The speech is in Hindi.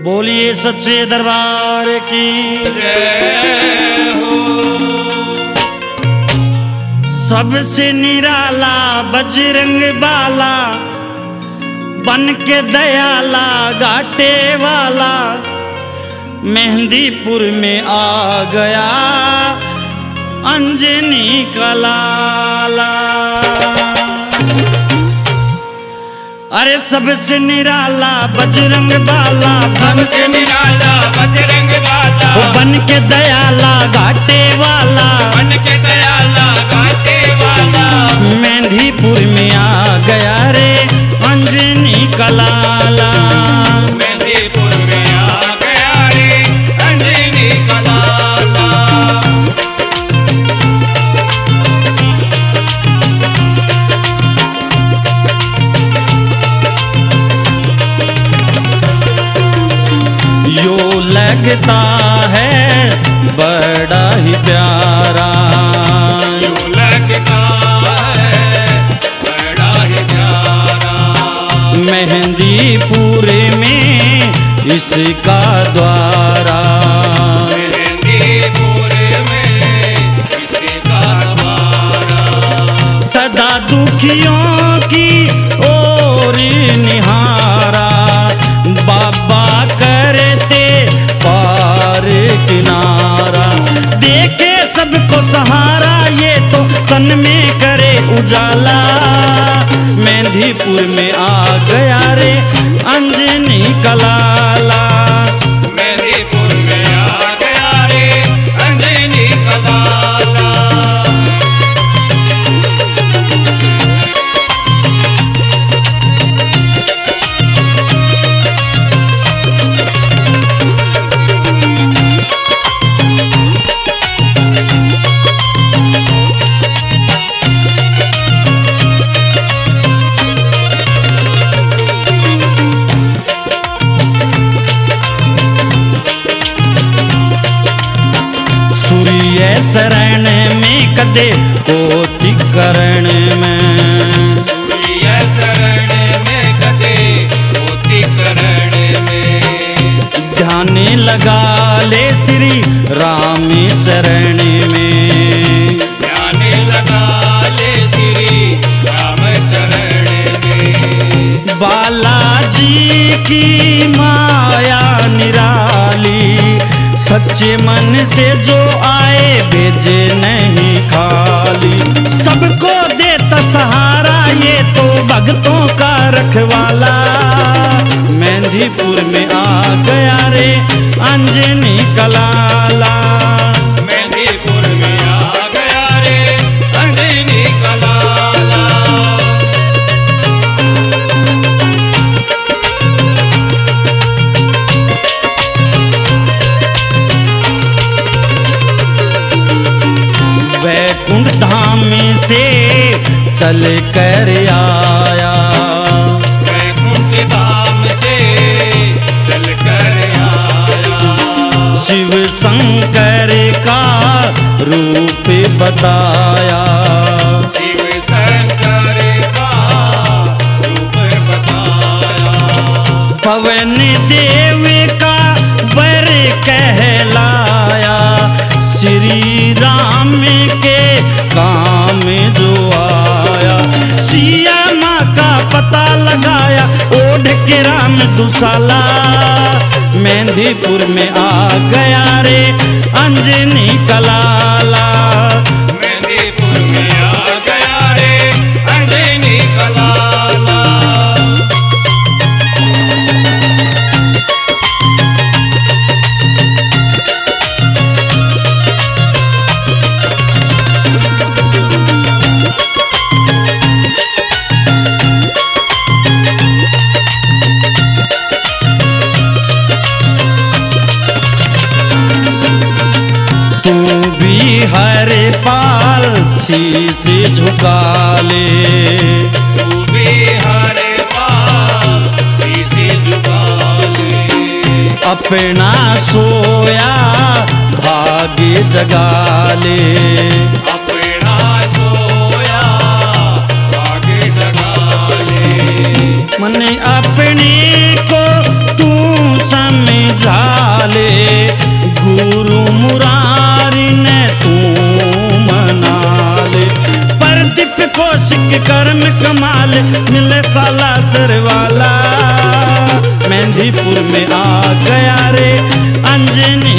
बोलिए सच्चे दरबार की जय हो। सबसे निराला बजरंग बाला, बन के दयाला घाटे वाला, मेहंदीपुर में आ गया अंजनी का लाला। अरे सबसे निराला बजरंग बाला, सबसे निराला बजरंग बाला, बन के दयाला घाटे वाला, बन के दयाला घाटे वाला, मेहंदीपुर में आ गया रे अंजनी का लाला। मेहंदीपुर में आ गया रे अंजनी का लाला। यो लगता है बड़ा ही प्यारा, यो लगता है बड़ा ही प्यारा, मेहंदीपुर में इसका द्वारा। मेहंदीपुर में इसका द्वारा, सदा दुखियों की ओर निहारा, बाबा करते पार किनारा। देखे सबको सहारा, ये तो तन में करे उजाला। मेहंदीपुर में आ गया रे अंजनी का लाला। मेहंदीपुर में आ गया रे अंजनी का लाला। सूर्य शरण में कदे कोटि करण में, सूर्य शरण में कदे कोटि करण में, ध्यान लगा ले श्री राम चरण में। ध्यान लगा ले श्री राम चरण में। बालाजी की माया निराली, सच्चे मन से जो आए भेजे नहीं खाली। सबको देता सहारा, ये तो भक्तों का रखवाला। मेहंदीपुर में आ गया रे अंजनी का लाला। मेहंदीपुर में आ गया रे अंजनी का लाला। वैकुंठ धाम से चल कर आया, वैकुंठ धाम से चल कर आया, शिव शंकर का रूप बताया। शिव शंकर का रूप बताया, पवन देव का वर कहलाया, श्री राम के काम जो आया। सिया माँ का पता लगाया, ओढ़ के राम दुसाला। मेहंदीपुर में आ गया रे अंजनी का लाला। मेहंदीपुर में आ गया रे अंजनी का लाला। तू भी हर पाल शीश झुका ले, तू भी हर पाल शीशे झुका ले, अपना सोया भाग्य जगा ले। अपना सोया भाग्य जगा ले। मन अपने को तू समय के कर्म कमाल मिले साला सर वाला। मेहंदीपुर में आ गया रे अंजनी